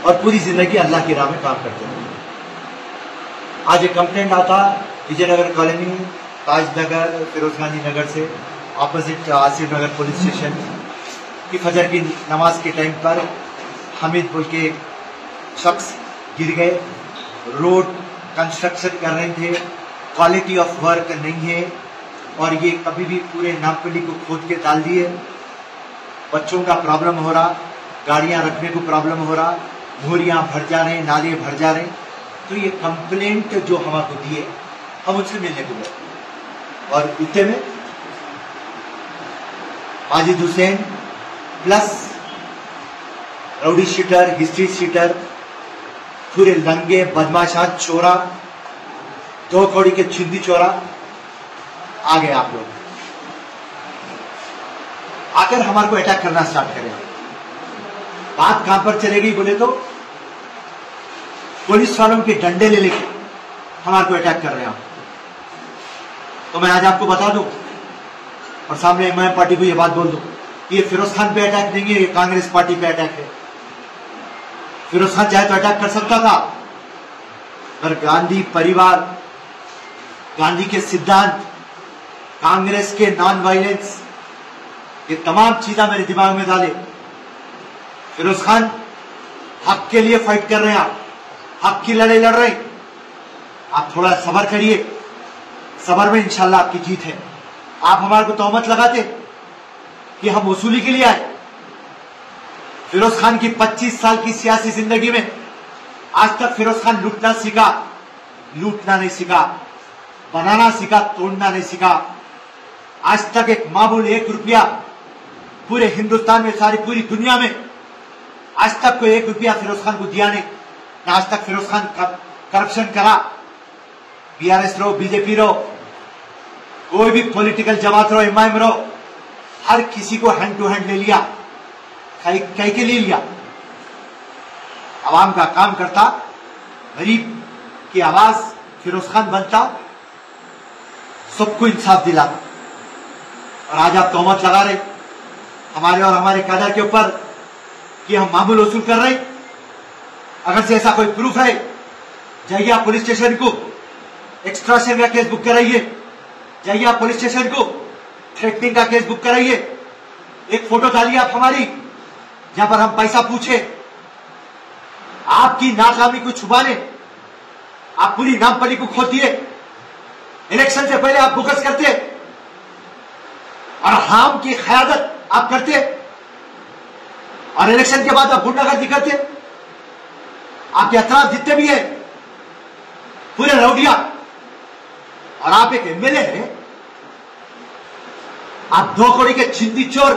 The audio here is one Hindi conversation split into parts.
और पूरी जिंदगी अल्लाह की राह में काम करते रहे। आज एक कंप्लेंट आता विजयनगर कॉलोनी, ताजनगर, फिरोज गांधी नगर से opposite Asif Nagar police station की फजर की नमाज के टाइम पर हामिद बोल के शख्स गिर गए। रोड कंस्ट्रक्शन कर रहे थे, क्वालिटी ऑफ वर्क नहीं है और ये कभी भी पूरे नामपल्ली को खोद के डाल दिए। बच्चों का प्रॉब्लम हो रहा, गाड़ियां रखने को प्रॉब्लम हो रहा, मोरियां भर जा रहे, नाले भर जा रहे। तो ये कंप्लेंट जो हमको दिए, हम उनसे मिलने को गए और इतने में Majid Hussain plus rowdy sheeter, history sheeter, पूरे लंगे बदमाशा चोरा, 2 कौड़ी के छिंदी चोरा आ गए। आप लोग आकर हमारे को अटैक करना स्टार्ट करें। बात कहां पर चलेगी बोले तो पुलिस वालों के डंडे ले लेके हमारे को अटैक कर रहे हैं। तो मैं आज आपको बता दूं और सामने एमआईएम पार्टी को ये बात बोल दूं कि ये फिरोज खान पे अटैक नहीं है, ये कांग्रेस पार्टी पे अटैक है। फिरोज खान चाहे तो अटैक कर सकता था, पर गांधी परिवार, गांधी के सिद्धांत, कांग्रेस के नॉन वायलेंस, ये तमाम चीजें मेरे दिमाग में डाले। फिरोज खान हक के लिए फाइट कर रहे हैं, आप हक की लड़ाई लड़ रहे हैं। आप थोड़ा सब्र करिए, सब्र में इंशाल्लाह आपकी जीत है। आप हमारे को तोहमत लगाते कि हम वसूली के लिए आए। फिरोज खान की 25 साल की सियासी जिंदगी में आज तक फिरोज खान लूटना सीखा, लूटना नहीं सीखा, बनाना सीखा, तोड़ना नहीं सीखा। आज तक एक मामूल 1 रुपया पूरे हिंदुस्तान में, सारी पूरी दुनिया में आज तक कोई 1 रुपया फिरोज खान को दिया नहीं। ना आज तक फिरोज खान करप्शन करा। बीआरएस रहो, बीजेपी रहो, कोई भी पॉलिटिकल जमात रहो, एमआईएम रहो, हर किसी को हैंड टू हैंड ले लिया। कई के लिए लिया? आवाम का काम करता, गरीब की आवाज फिरोज खान बनता, सबको इंसाफ दिलाता। और आज आप तोहमत लगा रहे हमारे और हमारे कादर के ऊपर कि हम मामूल वसूल कर रहे। अगर से ऐसा कोई प्रूफ है, जाइए आप पुलिस स्टेशन को एक्सट्रैक्शन का केस बुक कराइए, जाइए आप पुलिस स्टेशन को थ्रेटनिंग का केस बुक कराइए। एक फोटो डालिए आप हमारी, जहां पर हम पैसा पूछे। आपकी नाकामी को छुपाने आप पूरी नामपल्ली को खोद दिए। इलेक्शन से पहले आप बुकस करते और हाम की क़यादत आप करते, और इलेक्शन के बाद आप गुंडागर्दी करते। आपके अतराफ जितने भी है पूरे रौडिया, और आप एक एमएलए हैं। आप 2 कौड़ी के छिंदी चोर,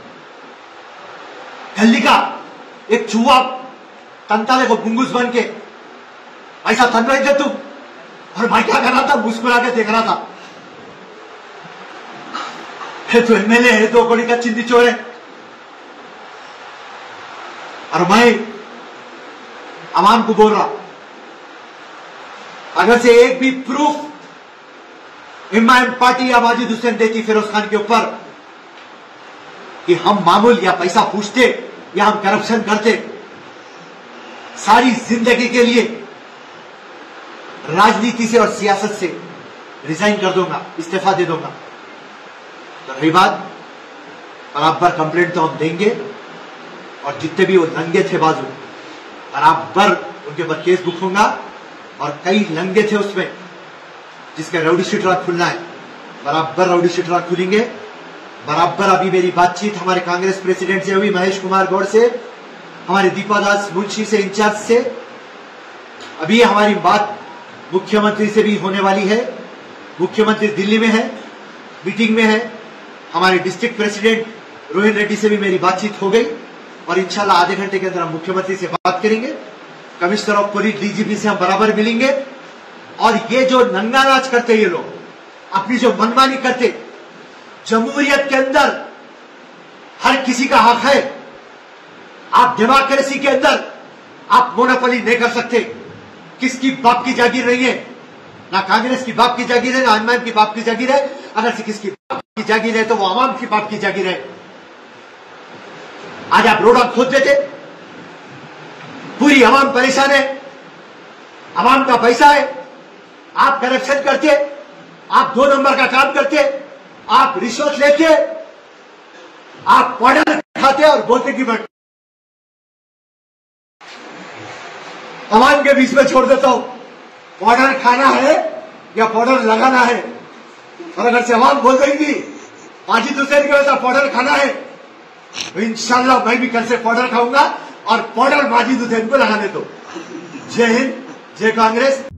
गली का एक चूहा, तंताले को गुंगूस बन के ऐसा तन रहे थे तुम। और मैं क्या कर रहा था? मुस्कुरा के देख रहा था। तो एमएलए है, 2 कौड़ी का छिंदी चोर है, और मैं अवाम को बोल रहा, अगर से एक भी प्रूफ एमआईएम पार्टी या माजिद हुसैन देती फिरोज खान के ऊपर कि हम मामूल या पैसा पूछते या हम करप्शन करते, सारी जिंदगी के लिए राजनीति से और सियासत से रिजाइन कर दूंगा, इस्तीफा दे दूंगा। तो रही बात, बराबर कंप्लेंट तो हम देंगे, और जितने भी वो लंगे थे बाजू, बराबर उनके ऊपर केस बुक होगा। और कई लंगे थे उसमें जिसके राउडी शीटर खुलना है, बराबर राउडी शीटर खुलेंगे। बराबर अभी मेरी बातचीत हमारे कांग्रेस प्रेसिडेंट से हुई, महेश कुमार गौड़ से, हमारे दीपादास मुंशी से, इंचार्ज से। अभी हमारी बात मुख्यमंत्री से भी होने वाली है। मुख्यमंत्री दिल्ली में है, मीटिंग में है। हमारे डिस्ट्रिक्ट प्रेसिडेंट रोहिन रेड्डी से भी मेरी बातचीत हो गई, और इंशाल्लाह आधे घंटे के अंदर हम मुख्यमंत्री से बात करेंगे। कमिश्नर ऑफ पुलिस, डीजीपी से हम बराबर मिलेंगे। और ये जो नंगा नाच करते ये लोग, अपनी जो मनमानी करते, जमहूरियत के अंदर हर किसी का हक है। आप डेमोक्रेसी के अंदर आप मोनोपोली नहीं कर सकते। किसकी बाप की जागीर नहीं है, ना कांग्रेस की बाप की जागीर है, ना एमआईएम की बाप की जागीर है। अगर से किसकी बाप की जागीर है तो वो आवाम की बाप की जागीर है। आज आप रोड खोद देते, पूरी आवाम परेशान है, आवाम का पैसा है, आप करप्शन करते, आप 2 नंबर का काम करते, आप रिश्वत लेते, आप पाउडर खाते और बोलते कि मैं आवाम के बीच में छोड़ देता हूं, पाउडर खाना है या पाउडर लगाना है। और अगर से आवाम बोल देंगी माजिद हुसैन के वैसा पाउडर खाना है तो इंशाल्लाह मैं भी कल से पाउडर खाऊंगा और पाउडर माजिद हुसैन को लगाने दो। जय हिंद, जय कांग्रेस।